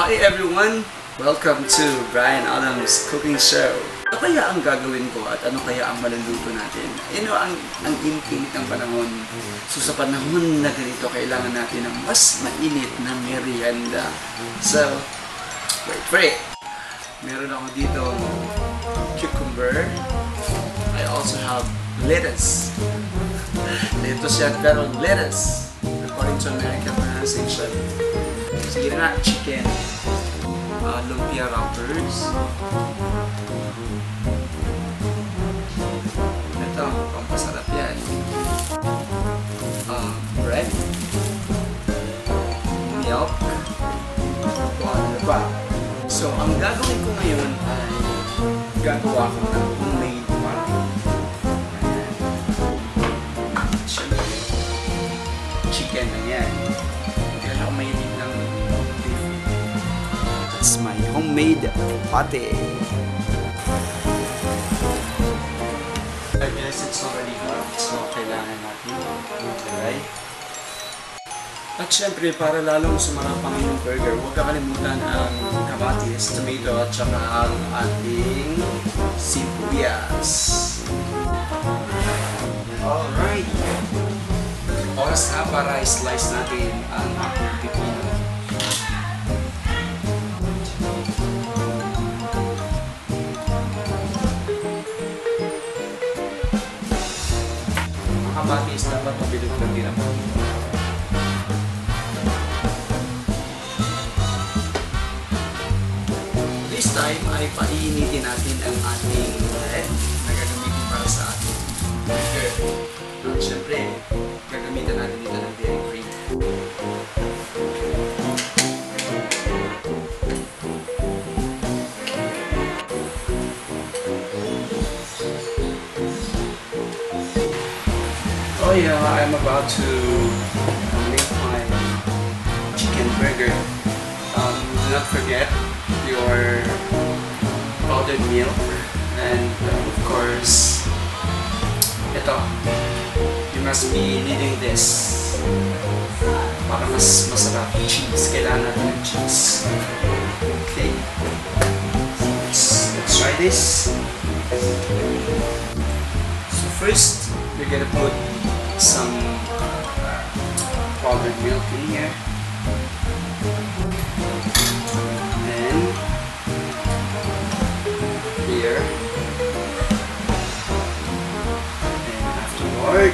Hi everyone! Welcome to Bryan Adam's Cooking Show. Ano kaya ang gagawin ko at ano kaya ang maluluto natin? Ang init ng panahon. So sa panahon na ganito, kailangan natin ng mas mainit na merienda. So, wait for it. Meron ako dito cucumber. I also have lettuce. Lettuce yan, pero lettuce. According to American pronunciation. Sige na, chicken. Lumpia wrappers. Ito, pampasarap yan. Bread. Milk. Ano ba? So, ang gagawin ko ngayon ay gagawa ko ng homemade patty. Siyempre, chicken na yan. Kaya ako mahilig ng beef. That's my homemade patty. I guess it's already hot, so kailangan natin ilagay. At syempre, para lalong sumarap ang inyong burger, huwag kakalimutan ang kamatis, tomato, at saka ang ating sibuyas. Alright! Oras na para i-slice natin ang ating pipino. Ang kamatis dapat mabilog lang din ang pipino. This time ay painitin natin ang ating bread na gagamitin para sa ating burger. At syempre, gagamitan natin dito ng dairy cream. Oh yeah, I'm about to make my chicken burger. Do not forget your powdered milk and of course ito, you must be needing this para mas masarap. Cheese, kailangan natin ng cheese. Okay, let's try this. So first we're gonna put some powdered milk in here. Here, and afterward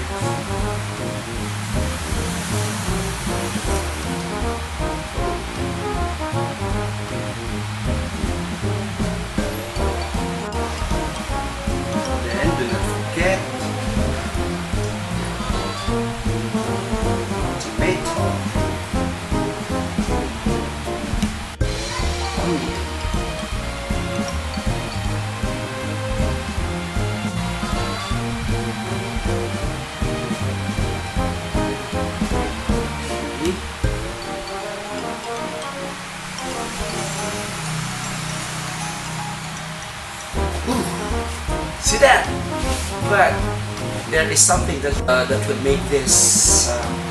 then do not forget tomato, onion. See that? But there is something that would make this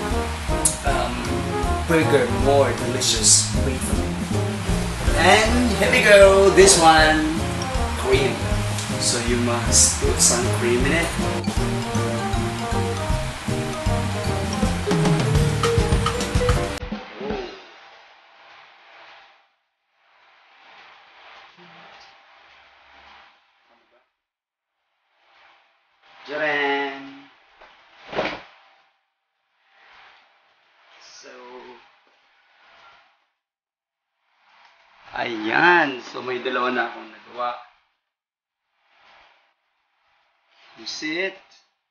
burger more delicious. Wait for me. And here we go. This one, cream. So you must put some cream in it. Jaran! So, ayan. So, may dalawa na akong nagawa. You see it?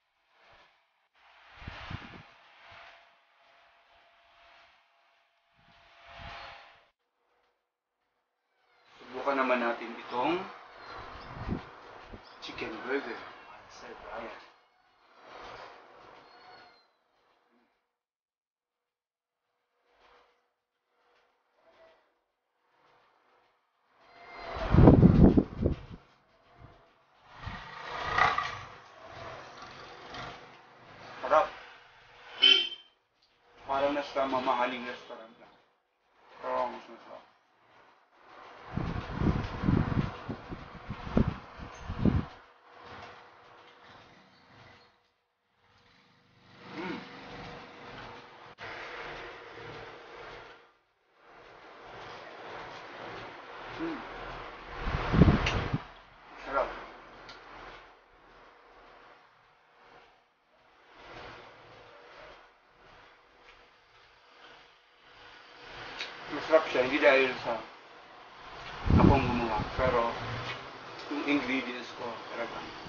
Subukan naman natin itong chicken burger. Sir Bryan. Harap. Parang nasa mamahaling restaurant lang. Pero mas masarap. siya, hindi dahil sa akong gumawa, pero yung ingredients ko talagang